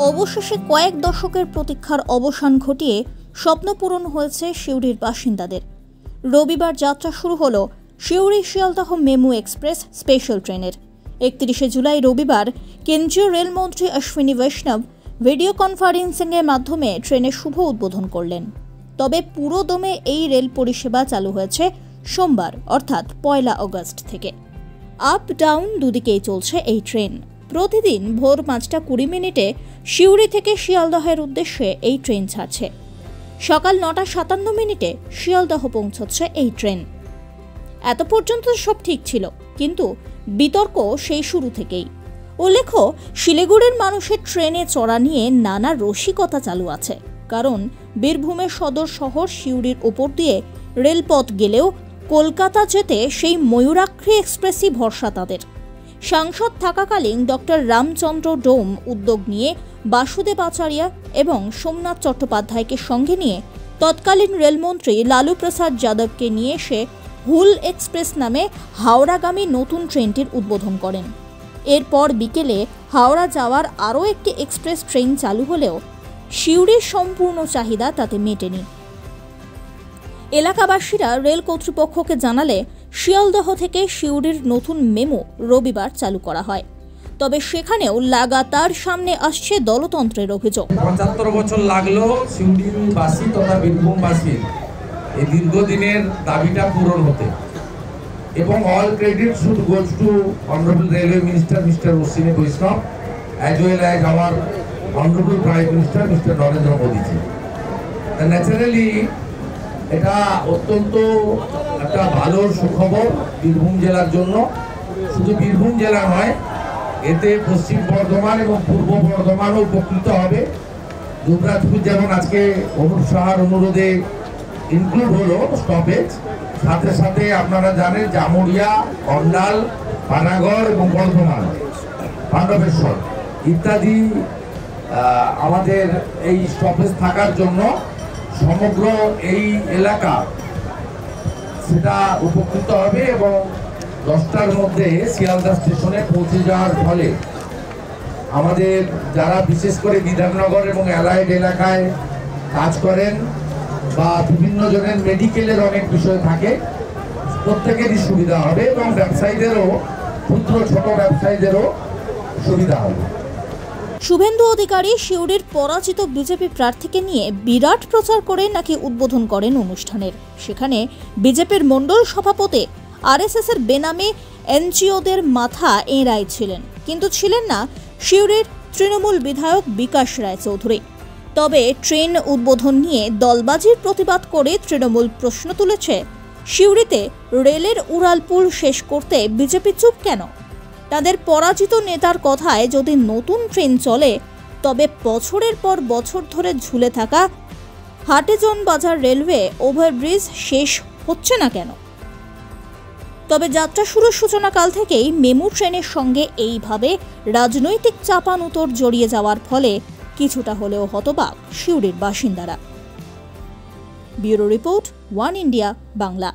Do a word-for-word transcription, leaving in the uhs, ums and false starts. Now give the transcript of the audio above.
অবশেষে কয়েক দশকের প্রতীক্ষার অবসান ঘটিয়ে স্বপ্ন পূরণ হয়েছে সিউড়ির বাসিন্দাদের। রবিবার যাত্রা শুরু হলো Suri Sealdah MEMU express special ট্রেনের। একত্রিশে জুলাই রবিবার কেন্দ্রীয় রেলমন্ত্রী অশ্বিনী বৈষ্ণব ভিডিও কনফারেন্সিংয়ের মাধ্যমে ট্রেনের শুভ উদ্বোধন করলেন। তবে পুরো দমে এই রেল পরিষেবা চালু হয়েছে সোমবার অর্থাৎ পয়লা আগস্ট থেকে। আপ ডাউন দুদিকেই চলছে এই ট্রেন। প্রতিদিন ভোর পাঁচটা কুড়ি মিনিটে সিউড়ি থেকে শিয়ালদহের উদ্দেশ্যে এই ট্রেন ছাড়ছে। সকাল নটা সাতান্ন মিনিটে শিয়ালদহ পৌঁছচ্ছে এই ট্রেন। এত পর্যন্ত সব ঠিক ছিল, কিন্তু বিতর্ক সেই শুরু থেকেই। উল্লেখ্য, শিলিগুড়ির মানুষের ট্রেনে চড়া নিয়ে নানা রসিকতা চালু আছে। কারণ বীরভূমের সদর শহর সিউড়ির ওপর দিয়ে রেলপথ গেলেও কলকাতা যেতে সেই ময়ূরাক্ষী এক্সপ্রেসই ভরসা তাদের। সাংসদ থাকাকালীন ডক্টর রামচন্দ্র ডোম উদ্যোগ নিয়ে বাসুদেব আচার্য এবং সোমনাথ চট্টোপাধ্যায়কে সঙ্গে নিয়ে তৎকালীন রেলমন্ত্রী লালু প্রসাদ যাদবকে নিয়ে এসে হুল এক্সপ্রেস নামে হাওড়াগামী নতুন ট্রেনটির উদ্বোধন করেন। এরপর বিকেলে হাওড়া যাওয়ার আরও একটি এক্সপ্রেস ট্রেন চালু হলেও সিউড়ির সম্পূর্ণ চাহিদা তাতে মেটেনি। এলাকাবাসীরা রেল কর্তৃপক্ষকে জানালে শিয়ালদহ থেকে সিউড়ির নতুন মেমো রবিবার চালু করা হয়। তবে সেখানেও লাগাতার সামনে আসছে দলতন্ত্রের অভিযোগ। পঁচাত্তর বছর লাগলো সিউড়িবাসী তথা বীরভূমবাসীর এই দীর্ঘদিনের দাবিটা পূরণ হতে, এবং all credit should goes to honourable railway minister mister Ashwini Vaishnaw as well as our honourable prime minister mister Narendra Modiji. Naturally এটা অত্যন্ত একটা ভালো সুখবর বীরভূম জেলার জন্য। শুধু বীরভূম জেলা নয়, এতে পশ্চিম বর্ধমান এবং পূর্ব বর্ধমানও উপকৃত হবে। দুবরাজপুর যেমন আজকে অনুপ সাহার অনুরোধে ইনক্লুড হলো স্টপেজ, সাথে সাথে আপনারা জানেন জামুরিয়া, অন্ডাল, পানাগড় এবং বর্ধমান, পাণ্ডবেশ্বর ইত্যাদি আমাদের এই স্টপেজ থাকার জন্য সমগ্র এই এলাকা সেটা উপকৃত হবে। এবং দশটার মধ্যে শিয়ালদা স্টেশনে পৌঁছে যাওয়ার ফলে আমাদের যারা বিশেষ করে বিধাননগর এবং অ্যালাইড এলাকায় কাজ করেন বা বিভিন্ন জনের মেডিকেলের অনেক বিষয় থাকে, প্রত্যেকেরই সুবিধা হবে এবং ব্যবসায়ীদেরও, ক্ষুদ্র ছোট ব্যবসায়ীদেরও সুবিধা হবে। শুভেন্দু অধিকারী সিউড়ির পরাজিত বিজেপি প্রার্থীকে নিয়ে বিরাট প্রচার করে নাকি উদ্বোধন করেন অনুষ্ঠানের। সেখানে বিজেপির মণ্ডল সভাপতি আরএসএস এর বেনামে এনজিওদের মাথা এঁড়াই ছিলেন, কিন্তু ছিলেন না সিউড়ির তৃণমূল বিধায়ক বিকাশ রায় চৌধুরী। তবে ট্রেন উদ্বোধন নিয়ে দলবাজির প্রতিবাদ করে তৃণমূল প্রশ্ন তুলেছে, সিউড়িতে রেলের উড়ালপুল শেষ করতে বিজেপি চুপ কেন? তাদের পরাজিত নেতার কথায় যদি নতুন ট্রেন চলে, তবে বছরের পর বছর ধরে ঝুলে থাকা হাটিজন বাজার রেলওয়ে ওভারব্রিজ শেষ হচ্ছে না কেন? তবে যাত্রা শুরুর সূচনাকাল থেকেই মেমু ট্রেনের সঙ্গে এইভাবে রাজনৈতিক চাপানুতোর জড়িয়ে যাওয়ার ফলে কিছুটা হলেও হতবাক সিউড়ির বাসিন্দারা। Bureau report, one India Bangla.